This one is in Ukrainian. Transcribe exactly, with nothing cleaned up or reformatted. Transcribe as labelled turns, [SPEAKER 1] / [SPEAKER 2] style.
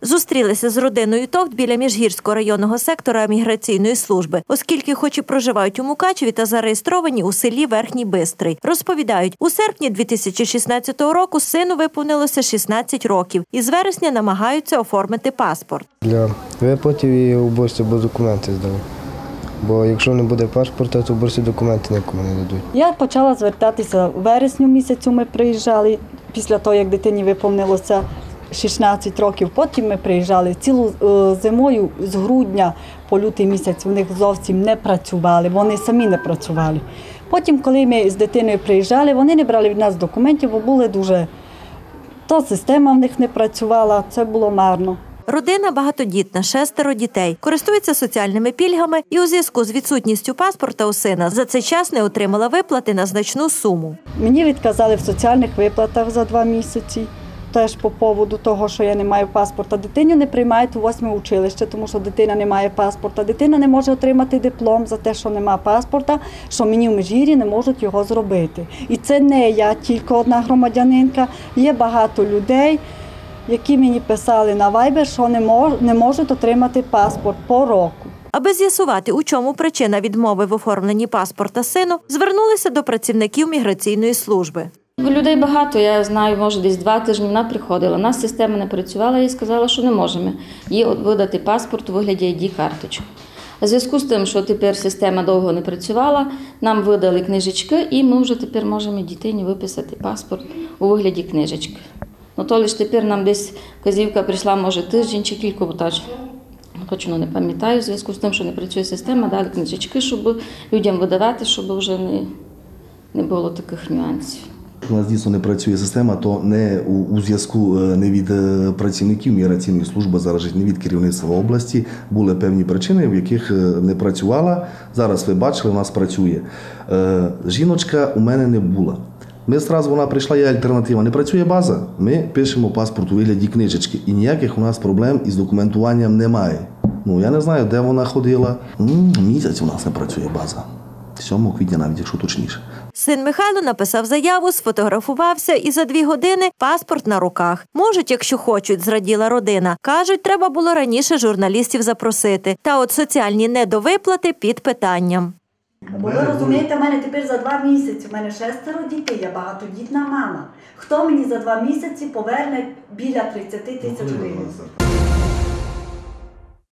[SPEAKER 1] Зустрілися з родиною Товт біля Міжгірського районного сектора міграційної служби, оскільки хоч і проживають у Мукачеві та зареєстровані у селі Верхній Бистрий. Розповідають, у серпні дві тисячі шістнадцятого року сину виповнилося шістнадцять років і з вересня намагаються оформити паспорт.
[SPEAKER 2] Для виплатів і уборці, бо документи здали. Бо якщо не буде паспорта, то уборці документи нікому не дадуть.
[SPEAKER 3] Я почала звертатися в вересню місяцю, ми приїжджали, після того, як дитині виповнилося шістнадцять років. Потім ми приїжджали цілу зимою, з грудня по лютий місяць вони зовсім не працювали, вони самі не працювали. Потім, коли ми з дитиною приїжджали, вони не брали від нас документів, бо були дуже... То система в них не працювала, це було марно.
[SPEAKER 1] Родина багатодітна, шестеро дітей, користується соціальними пільгами і у зв'язку з відсутністю паспорта у сина за цей час не отримала виплати на значну суму.
[SPEAKER 3] Мені відказали в соціальних виплатах за два місяці, теж по поводу того, що я не маю паспорта. Дитиню не приймають у восьме училище, тому що дитина не має паспорта. Дитина не може отримати диплом за те, що немає паспорта, що мені в Межгір'ї не можуть його зробити. І це не я, тільки одна громадянинка, є багато людей, які мені писали на вайбер, що не, мож, не можуть отримати паспорт по року.
[SPEAKER 1] Аби з'ясувати, у чому причина відмови в оформленні паспорта сину, звернулися до працівників міграційної служби.
[SPEAKER 4] Людей багато, я знаю, може десь два тижні вона приходила. У нас система не працювала і сказала, що не можемо їй видати паспорт у вигляді ай ді-карточок. У зв'язку з тим, що тепер система довго не працювала, нам видали книжечки і ми вже тепер можемо дитині виписати паспорт у вигляді книжечки. Ну, то лише тепер нам десь вказівка прийшла, може, тиждень чи кілька, бо точно, точно не пам'ятаю, в зв'язку з тим, що не працює система, дали книжечки, щоб людям видавати, щоб вже не, не було таких нюансів.
[SPEAKER 5] У нас дійсно не працює система, то не у, у зв'язку не від працівників міграційної служби, залежить не від керівництва області. Були певні причини, в яких не працювала. Зараз ви бачили, у нас працює. Жіночка у мене не була. Ми одразу, вона прийшла, є альтернатива. Не працює база, ми пишемо паспорт у вигляді книжечки. І ніяких у нас проблем із документуванням немає. Ну, я не знаю, де вона ходила. М-м, місяць у нас не працює база. сьомого квітня навіть, якщо точніше.
[SPEAKER 1] Син Михайло написав заяву, сфотографувався і за дві години паспорт на руках. Можуть, якщо хочуть, зраділа родина. Кажуть, треба було раніше журналістів запросити. Та от соціальні недовиплати під питанням.
[SPEAKER 3] Бо ви розумієте, в мене тепер за два місяці, в мене шестеро дітей, я багатодітна мама. Хто мені за два місяці поверне біля тридцяти тисяч гривень?